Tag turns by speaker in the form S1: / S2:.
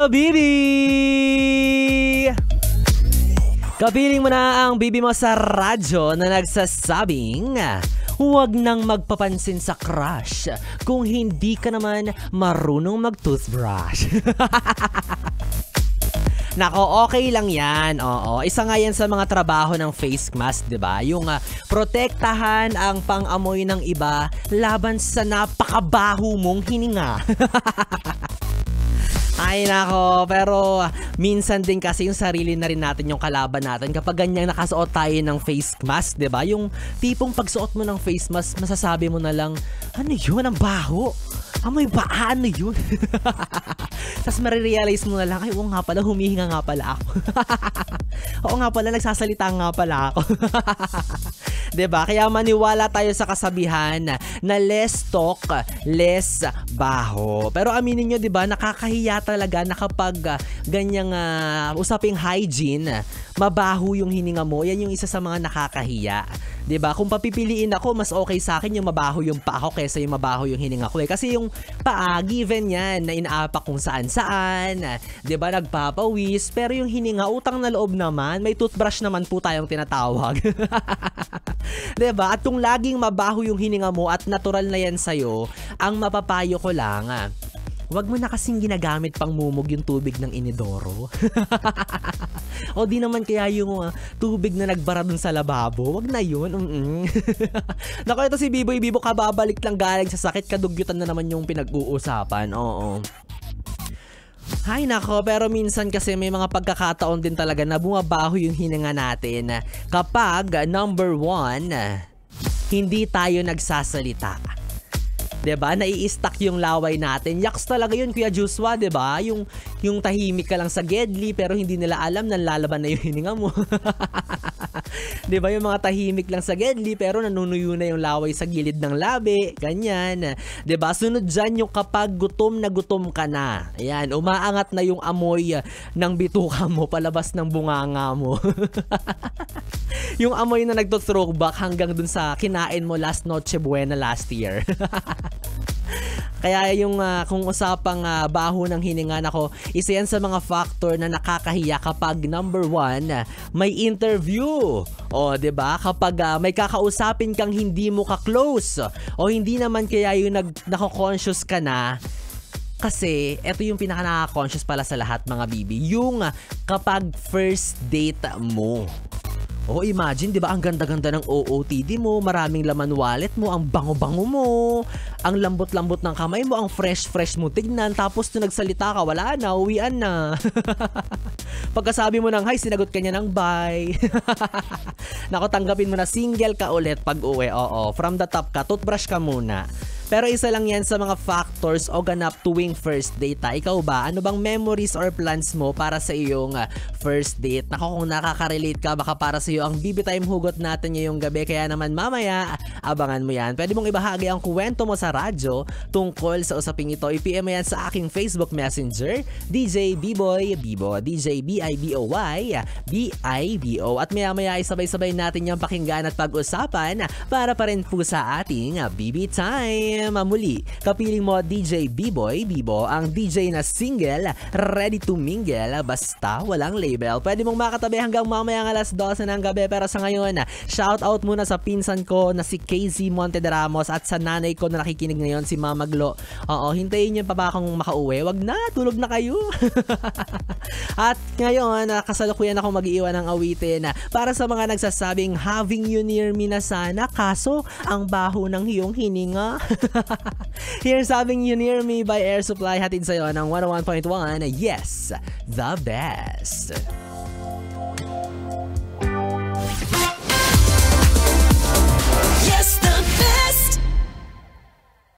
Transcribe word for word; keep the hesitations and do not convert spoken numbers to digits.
S1: Bibi! Kapiling mo na ang bibi mo sa radyo na nagsasabing huwag nang magpapansin sa crush kung hindi ka naman marunong mag-toothbrush. Nako, okay lang yan. Oo, isa nga yan sa mga trabaho ng face mask, 'di ba? Yung uh, protektahan ang pang-amoy ng iba laban sa napakabaho mong hininga. Ay nako, pero minsan din kasi yung sarili na rin natin yung kalaban natin kapag ganyan nakasuot tayo ng face mask, 'di ba? Yung tipong pagsuot mo ng face mask, masasabi mo na lang, ano yun, ang baho. Amoy ba? Ano yun? Tapos marirealize mo na lang, ay oo nga pala, humihinga nga pala ako. Oo nga pala, nagsasalita nga pala ako. Diba? Kaya maniwala tayo sa kasabihan na less talk, less baho. Pero aminin nyo, diba, nakakahiya talaga na kapag uh, ganyang uh, usaping hygiene, mabaho yung hininga mo. Yan yung isa sa mga nakakahiya. Diba? Kung papipiliin ako, mas okay sa akin yung mabaho yung paa ko kaysa yung mabaho yung hininga ko eh. Kasi yung paa, given yan, na inaapak kung saan-saan, diba, nagpapawis. Pero yung hininga, utang na loob naman, may toothbrush naman po tayong tinatawag. Diba? At kung laging mabaho yung hininga mo at natural na yan sa'yo, ang mapapayo ko lang, wag mo na kasing ginagamit pang mumog yung tubig ng inidoro. O di naman kaya yung uh, tubig na nagbara dun sa lababo. Wag na yun. Mm-mm. Naku, ito si Biboy Bibo, kababalik lang galing sa sakit, kadugyutan na naman yung pinag-uusapan. Oo. Hay nako, pero minsan kasi may mga pagkakataon din talaga na bumabaho yung hininga natin kapag number one, hindi tayo nagsasalita. Diba? Nai-stack yung laway natin. Yaks talaga yun, Kuya Joshua, diba? Yung, yung tahimik ka lang sa gedli pero hindi nila alam na lalaban na yung hininga mo. Diba? Yung mga tahimik lang sa gedli pero nanunuyo na yung laway sa gilid ng labi. Ganyan. Diba? Sunod dyan yung kapag gutom na gutom ka na. Ayan, umaangat na yung amoy ng bituka mo palabas ng bunganga mo. Yung amoy na nagto-throwback hanggang dun sa kinain mo last Noche Buena last year. Kaya yung uh, kung usapang uh, baho ng hininga, nako, isa yan sa mga factor na nakakahiya kapag number one, may interview. O, diba? Kapag uh, may kakausapin kang hindi mo ka-close o hindi naman kaya yung nag nako-conscious ka na. Kasi, eto yung pinaka-nakaka-conscious pala sa lahat, mga bibi. Yung uh, kapag first date mo. Oh, imagine, 'di ba? Ang ganda-ganda ng O O T D mo, maraming laman wallet mo, ang bango-bango mo, ang lambot-lambot ng kamay mo, ang fresh-fresh mo tignan, tapos nung nagsalita ka, wala na, uwian na. Pagkasabi mo ng hi, sinagot ka niya ng bye. Nako, tanggapin mo na single ka ulit pag-uwi. Oo, from the top ka, toothbrush ka muna. Pero isa lang yan sa mga factors o ganap tuwing first date. Ha? Ikaw ba? Ano bang memories or plans mo para sa iyong uh, first date? Nako, kung nakaka-relate ka, baka para sa iyo ang Bibi Time hugot natin ngayong gabi. Kaya naman mamaya, abangan mo yan. Pwede mong ibahagi ang kwento mo sa radyo tungkol sa usaping ito. I-P M mo yan sa aking Facebook Messenger, D J Biboy Bibo, D J B I B O Y B I B O. At maya maya ay sabay-sabay natin yung pakinggan at pag-usapan para pa rin po sa ating Bibi Time. Muli, kapiling mo D J Biboy Bibo, ang D J na single, ready to mingle, basta walang label. Pwede mong makatabi hanggang mamaya ng alas dose ng gabi. Pero sa ngayon, shout out muna sa pinsan ko na si K Z Monte de Ramos at sa nanay ko na nakikinig ngayon, si Mama Glo. Oo, hintayin niyo pa ba akong makauwi? Wag na, tulog na kayo. At ngayon, kasalukuyan ako mag-iwan ng awitin para sa mga nagsasabing having you near me na sana, kaso ang baho ng iyong hininga. Here's Having You Near Me by Air Supply, hatid sa'yo ng one oh one point one. Yes, the best.